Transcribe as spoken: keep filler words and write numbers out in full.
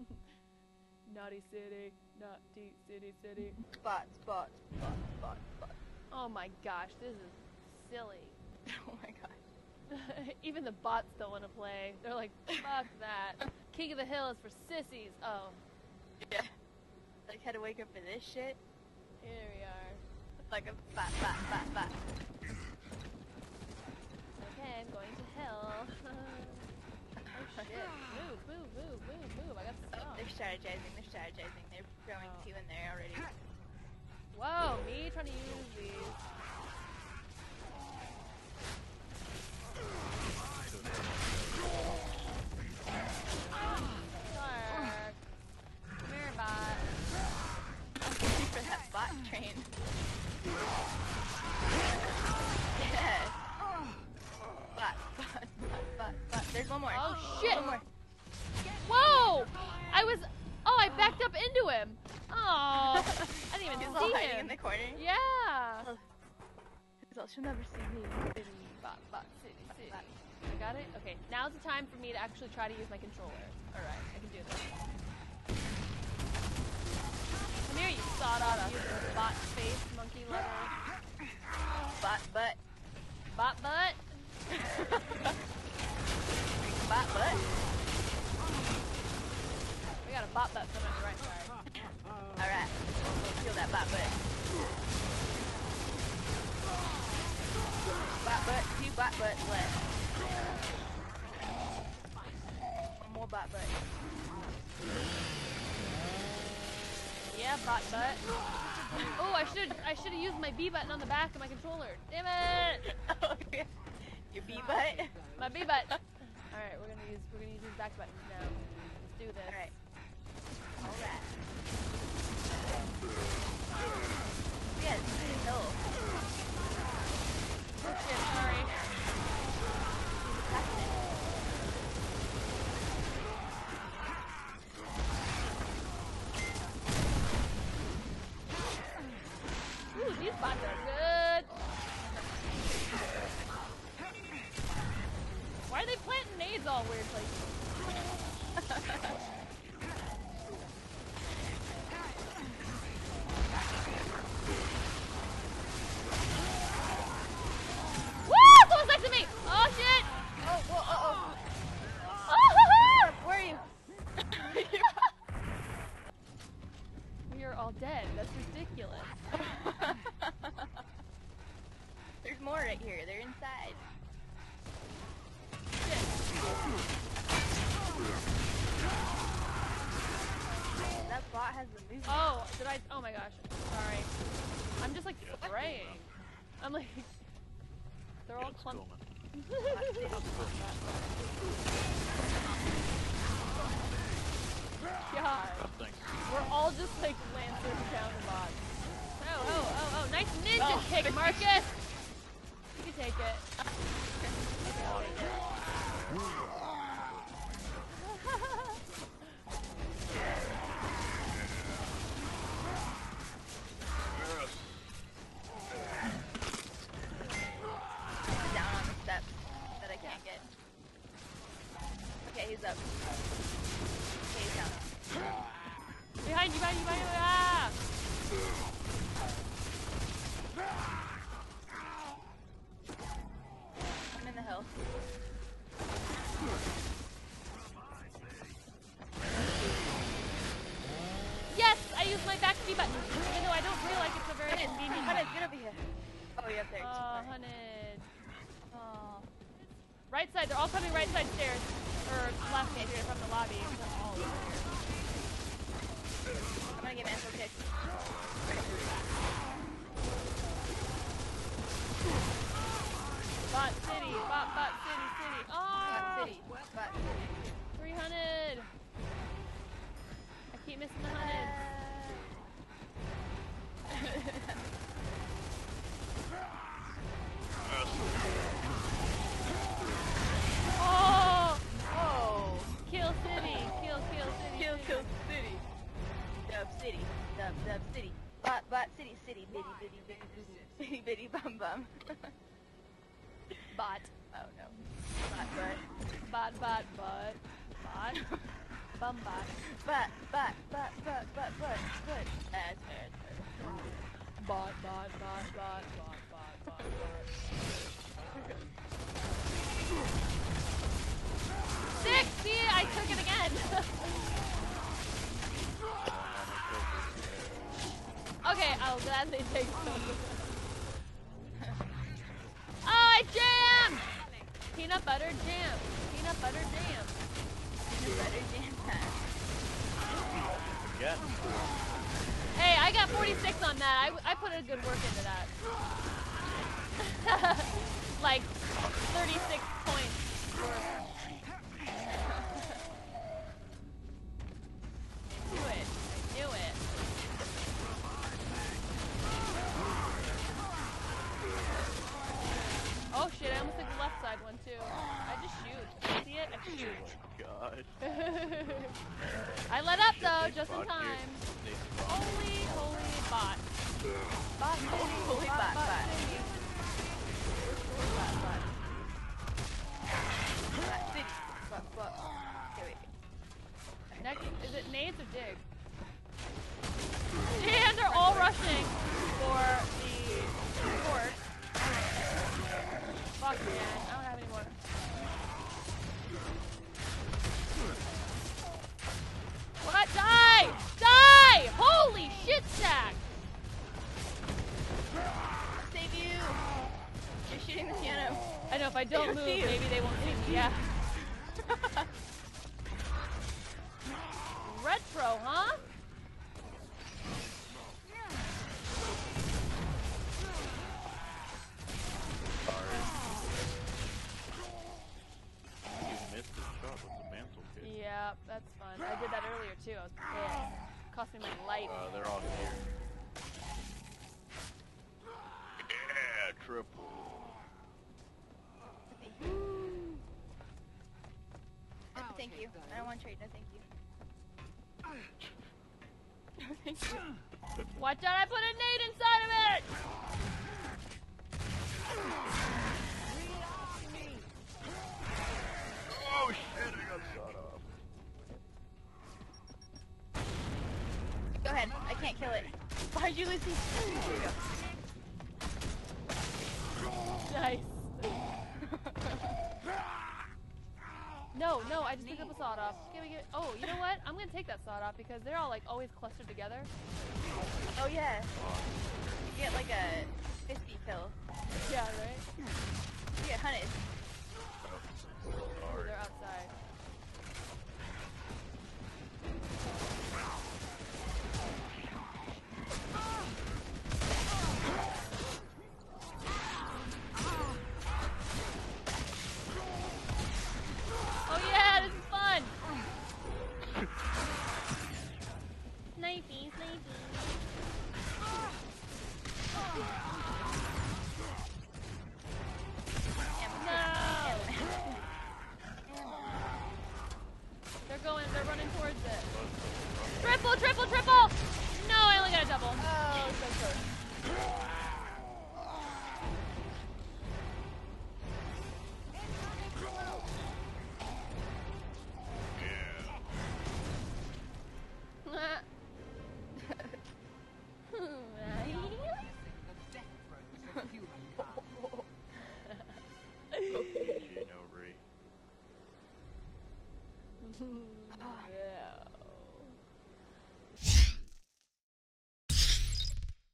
Naughty city, naughty city, city. Spot, spot, spot, spot, spot. Oh my gosh, this is silly. Oh my gosh. Even the bots don't want to play. They're like, fuck that. King of the Hill is for sissies. Oh. Yeah. Like, had to wake up for this shit? Here we are. Like a bot, bot, bot, bot. Okay, I'm going to hell. Oh shit. Move, move, move, move, move. I got Oh, stuck. they're strategizing, they're strategizing. They're throwing Oh. two in there already. Whoa, me trying to use these. Clark. Come here, bot. Thank you for that bot train. Yes. Bot, bot, bot, bot, bot. There's one more. Oh shit! One more. Whoa! I was. Oh, I backed up into him. Oh, I didn't even He's see all hiding him. in the corner. Yeah. Oh. He's all, she'll never see me. City, bot, bot, city, city. I got it? Okay, now's the time for me to actually try to use my controller. Alright, I can do this. Come here, you sawed-off useless bot face monkey lover. Bot butt. Bot butt? Bot butt. We got a bot butt coming on the right side. Alright. We'll kill that bot butt. Bot butt. Two bot butts left. One more bot butt. Yeah, bot butt. Oh, I should I should have used my B button on the back of my controller. Damn it! Oh, yeah. Your B butt? My B butt. Alright, we're gonna use we're gonna use these back buttons now. Let's do this. Alright. Alright. Yes, no. Oh shit, sorry. Ooh, these bots are good. Why are they planting nades all weird places? Woo! Someone's next to me! Oh shit! Oh, whoa, uh oh. Oh! Where are you? We are all dead. That's ridiculous. There's more right here. They're inside. Shit. That bot has the movement. Oh, did I? Oh my gosh. Sorry. I'm just like spraying. I'm like. They're all clumped. God. We're all just like lancers down the box. Oh, oh, oh, oh. Nice ninja Oh, kick, Marcus! You can take it. Okay, I'll take it. Down on the steps that I can't get. Okay, he's up. Okay, he's down. Behind you, behind you, behind you! Ah! I'm in the hill. Yes! I used my back key button, even though I don't feel like it's a very Hunted, convenient Hunted, button. get over here. Oh, you're up there. Oh, Too hunted. far. Oh. Right side, they're all coming right side stairs. Or left here from the lobby. They're all over here. I'm gonna get mantle kicked. Bot city, bot, bot city, city. Oh! Bot city. Bot city. three hundred. I keep missing the hunted. Oh! Oh! Kill city, kill, kill city. Kill, city. kill city. Dub city. Dub, dub city. Bot, bot city, city. Bitty, bitty, bitty, bitty, bitty, bitty, bum, bum. Bot. Oh no. Bot, butt. Bot, bot, bot. Bot. bum bot. But, but, but, but, but, but, but. That's fair, that's fair. Bot, bot, bot, bot, bot, bot, bot, bot. Six! See, I took it again. Okay, I'll gladly take some. Oh, I jammed! Peanut butter jam. Peanut butter jam. Peanut butter jam time. Again. Hey, I got forty-six on that. I, I put a good work into that. Like, thirty-six points worth. I knew it. I knew it. Oh shit, I almost took the left side one too. I just shoot. See it? I shoot. Oh my god. I let up though, just in time. Holy, holy bot. Bot, Holy, holy bot, bot. bot. Bot, bot. Bot, city. Bot, bot. Okay, wait. Next, is it nades or dig? And they're all rushing for the fort. Fuck man, I don't have any more. What? Die! Die! Holy shit sack! Save you! You're shooting the piano. I know if I don't don't move, see you. maybe they won't see me. Yeah. Retro, huh? Yeah, that's fun. I did that earlier too. I was pissed. Cost me my life. Uh, they're all here. Yeah, triple. No, thank you. I don't want to trade. No, thank you. No, thank you. Watch out! I put a nade inside of it. Oh shit! I got shot off. Go ahead. I can't kill it. Behind you, Lucy. There you go. Nice. No, no, I just picked up a sawed off. Can we get? Oh, you know what? I'm gonna take that sawed off because they're all like always clustered together. Oh yeah. You get like a fifty kill. Yeah, right. You get hunted. Oh, they're outside. Oh yeah, this is fun! Snipey, snipey. No! They're going, they're running towards it. Triple, triple, triple! No, I only got a double. Oh, so close.